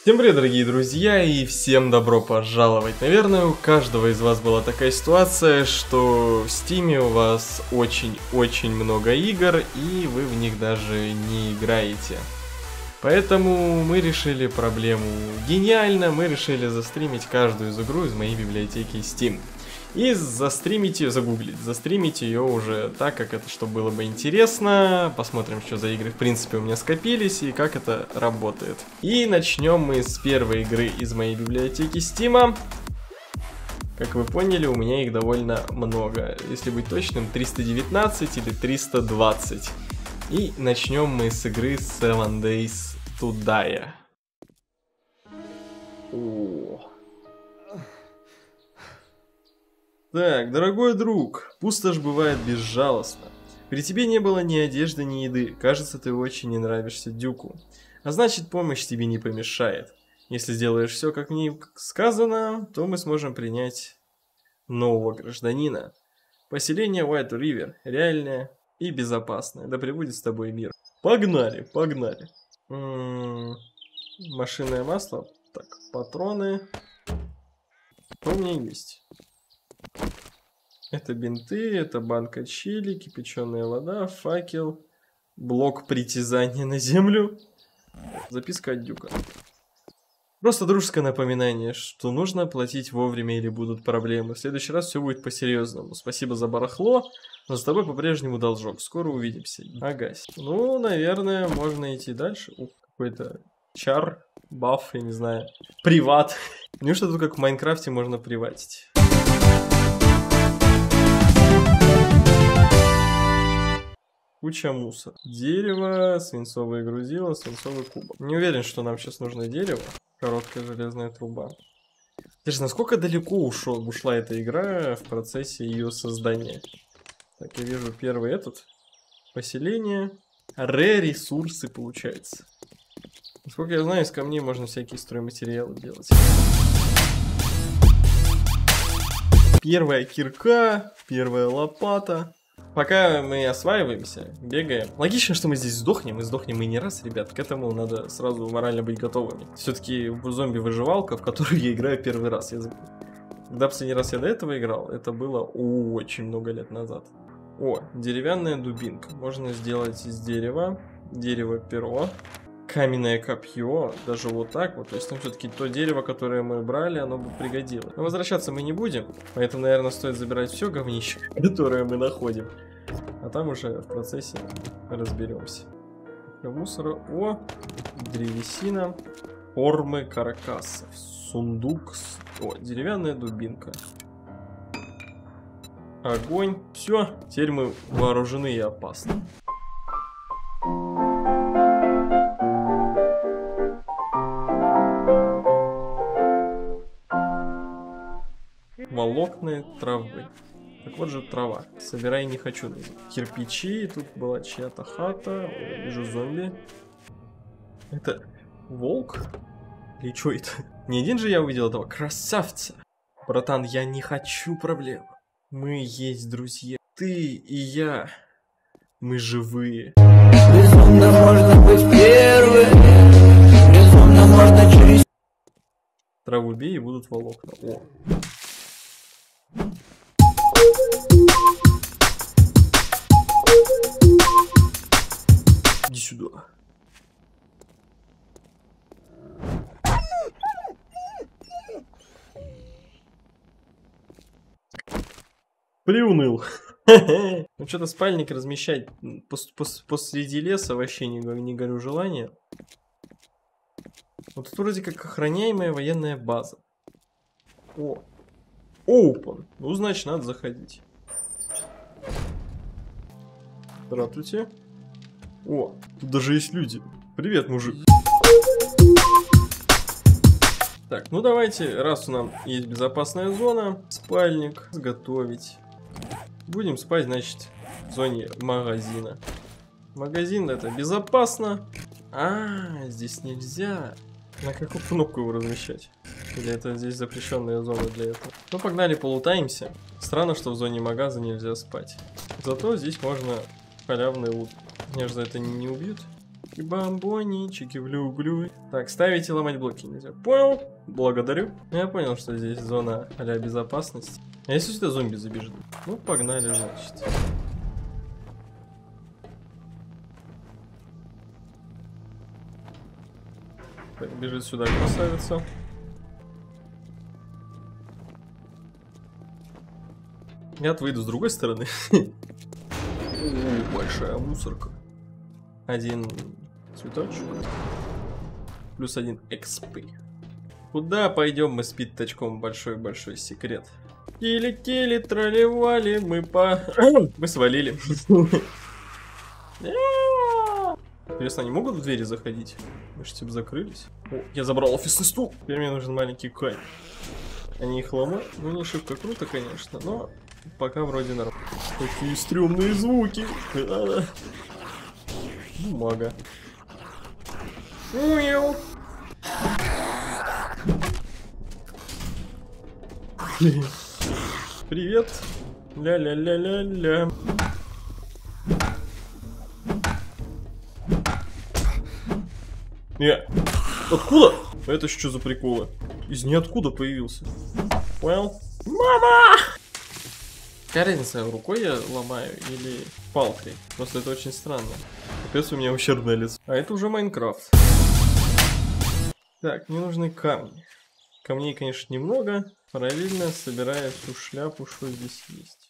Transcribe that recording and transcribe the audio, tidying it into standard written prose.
Всем привет, дорогие друзья, и всем добро пожаловать. Наверное, у каждого из вас была такая ситуация, что в Стиме у вас очень-очень много игр, и вы в них даже не играете. Поэтому мы решили проблему гениально, мы решили застримить каждую из игру из моей библиотеки Steam. И застримить ее, застримить ее уже так, как это, что было бы интересно. Посмотрим, что за игры в принципе у меня скопились и как это работает. И начнем мы с первой игры из моей библиотеки Steam. Как вы поняли, у меня их довольно много. Если быть точным, 319 или 320. И начнем мы с игры Seven Days to Die. Так, дорогой друг, пустошь бывает безжалостна. При тебе не было ни одежды, ни еды. Кажется, ты очень не нравишься Дюку. А значит, помощь тебе не помешает. Если сделаешь все, как мне сказано, то мы сможем принять нового гражданина. Поселение White River реальное и безопасное. Да пребудет с тобой мир. Погнали, погнали. Машинное масло. Так, патроны. Что у меня есть? Это бинты, это банка чили, кипяченая вода, факел, блок притязания на землю, записка от Дюка. Просто дружеское напоминание, что нужно платить вовремя или будут проблемы. В следующий раз все будет по-серьезному. Спасибо за барахло, но с тобой по-прежнему должок. Скоро увидимся. Агась. Ну, наверное, можно идти дальше. Какой-то чар, баф, я не знаю. Приват. Неужто тут как в Майнкрафте можно приватить? Куча мусора. Дерево, свинцовые грузила, свинцовый кубок. Не уверен, что нам сейчас нужно дерево. Короткая железная труба. Слушай, насколько далеко ушла эта игра в процессе ее создания? Так, я вижу первый этот. Поселение. Ресурсы получается. Насколько я знаю, из камней можно всякие стройматериалы делать. Первая кирка, первая лопата. Пока мы осваиваемся, бегаем. Логично, что мы здесь сдохнем, и сдохнем мы не раз, ребят. К этому надо сразу морально быть готовыми. Все-таки зомби-выживалка, в которую я играю первый раз. Когда последний раз я до этого играл, это было очень много лет назад. О, деревянная дубинка. Можно сделать из дерева. Дерево-перо. Каменное копье, даже вот так вот. То есть там все-таки то дерево, которое мы брали, оно бы пригодилось. Но возвращаться мы не будем, поэтому, наверное, стоит забирать все говнище, которое мы находим. А там уже в процессе разберемся. Мусора. О, древесина. Формы каркасов. Сундук. О, деревянная дубинка. Огонь. Все, теперь мы вооружены и опасны. Волокна травы. Так вот же трава. Собирай не хочу. Кирпичи. Тут была чья-то хата. О, вижу зомби. Это волк? Или что это? Не один же я увидел этого красавца. Братан, я не хочу проблем. Мы есть друзья. Ты и я. Мы живые. Безумно можно быть первым. Безумно можно через... Траву бей и будут волокна. О. Иди сюда. Приуныл. Ну что-то спальник размещать посреди леса вообще не горю желания. Вот тут вроде как охраняемая военная база. О. Open. Ну, значит, надо заходить. Здравствуйте. О, тут даже есть люди. Привет, мужик. Так, ну давайте, раз у нас есть безопасная зона, спальник, готовить. Будем спать, значит, в зоне магазина. Магазин это безопасно. Здесь нельзя. На какую кнопку его размещать? Или это здесь запрещенная зона для этого? Ну, погнали, полутаемся. Странно, что в зоне магаза нельзя спать. Зато здесь можно халявный лут. Меня же за это не убьют. Чики-бамбони, чики-влю-глю. Так, ставить и ломать блоки нельзя. Понял? Благодарю. Я понял, что здесь зона а-ля безопасности. А если сюда зомби забежит? Ну, погнали, значит. Так, бежит сюда красавица. Я выйду с другой стороны. Большая мусорка. Один цветочек. Плюс 1 экспы. Куда пойдем мы с пятачком? Большой-большой секрет. Кили-кили, тролливали, мы мы свалили. Интересно, они могут в двери заходить? Мы же типа закрылись. О, я забрал офисный стул. Теперь мне нужен маленький камень. Они их ломают. Ну, не шибко круто, конечно, но пока вроде нормально. Какие стрёмные звуки. Бумага. Привет. Ля-ля-ля-ля-ля. Откуда? Это что за приколы? Из ниоткуда появился. Понял? Мама! Какая разница, рукой я ломаю или палкой? Просто это очень странно. Капец, у меня ущербное лицо. А это уже Майнкрафт. Так, мне нужны камни. Камней, конечно, немного. Параллельно собираю всю шляпу, что здесь есть.